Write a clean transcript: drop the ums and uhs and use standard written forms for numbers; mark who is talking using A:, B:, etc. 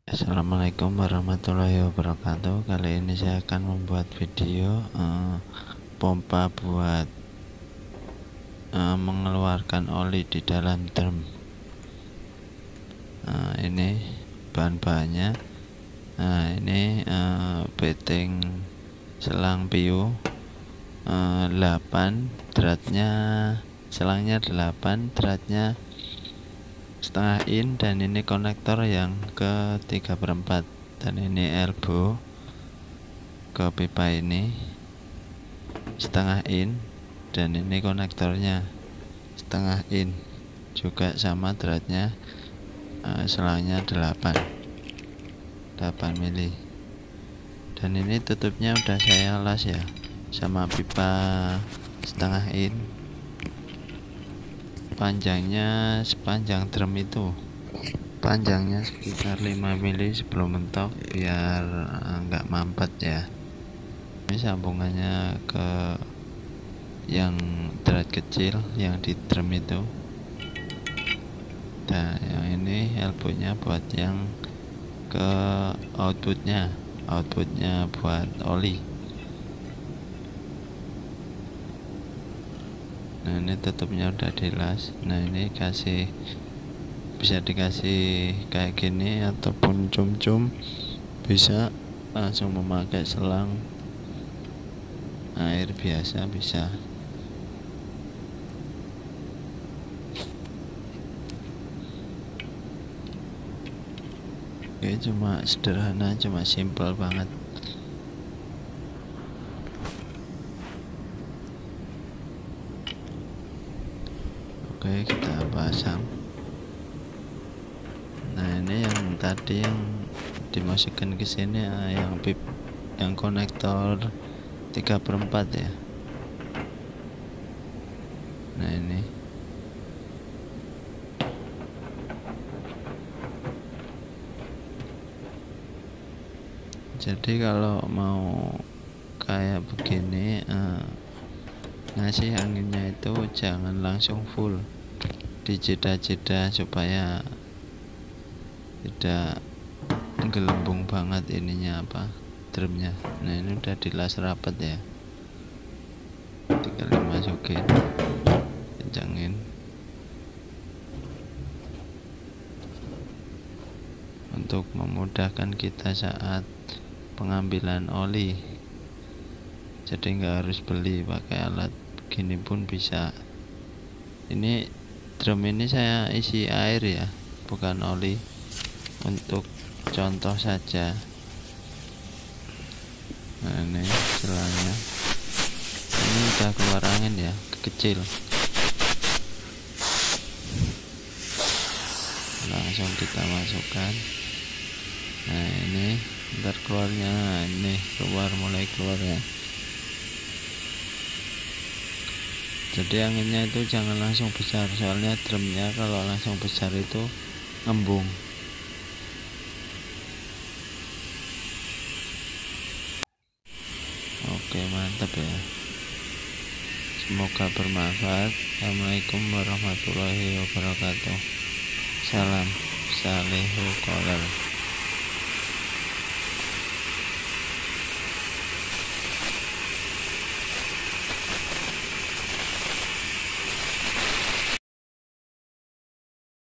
A: Assalamualaikum warahmatullahi wabarakatuh. Kali ini saya akan membuat video pompa buat mengeluarkan oli di dalam drum. Ini bahan-bahannya. Ini beting selang piu 8, dratnya selangnya 8, dratnya setengah in, dan ini konektor yang ke 3/4, dan ini elbow ke pipa ini setengah in, dan ini konektornya setengah in juga sama, dratnya selangnya 8 mili, dan ini tutupnya udah saya las ya, sama pipa setengah in. Panjangnya sepanjang drum itu, panjangnya sekitar 5 mili sebelum mentok, biar nggak mampet ya. Ini sambungannya ke yang drat kecil yang di drum itu, dan yang ini elbownya buat yang ke outputnya buat oli. Nah, ini tutupnya udah dilas. Nah, ini bisa dikasih kayak gini ataupun cum-cum, bisa langsung memakai selang air biasa bisa. Oke, cuma sederhana, cuma simple banget. Oke, kita pasang. Nah, ini yang tadi yang dimasukkan ke sini, yang konektor 3/4 ya. Nah, ini jadi kalau mau kayak begini, ngasih anginnya itu jangan langsung full, dijeda-jeda supaya tidak gelembung banget ininya drumnya. Nah, ini udah dilas rapat ya, tinggal dimasukin, kencangin untuk memudahkan kita saat pengambilan oli. Jadi nggak harus beli, pakai alat begini pun bisa. Ini drum ini saya isi air ya, bukan oli, untuk contoh saja. Nah, ini selangnya, ini udah keluar angin ya, kecil, langsung kita masukkan. Nah, ini ntar keluarnya, ini mulai keluar ya. Jadi anginnya itu jangan langsung besar, soalnya drumnya kalau langsung besar itu ngembung. Oke, mantap ya, semoga bermanfaat. Assalamualaikum warahmatullahi wabarakatuh. Salam Salehu Kolal.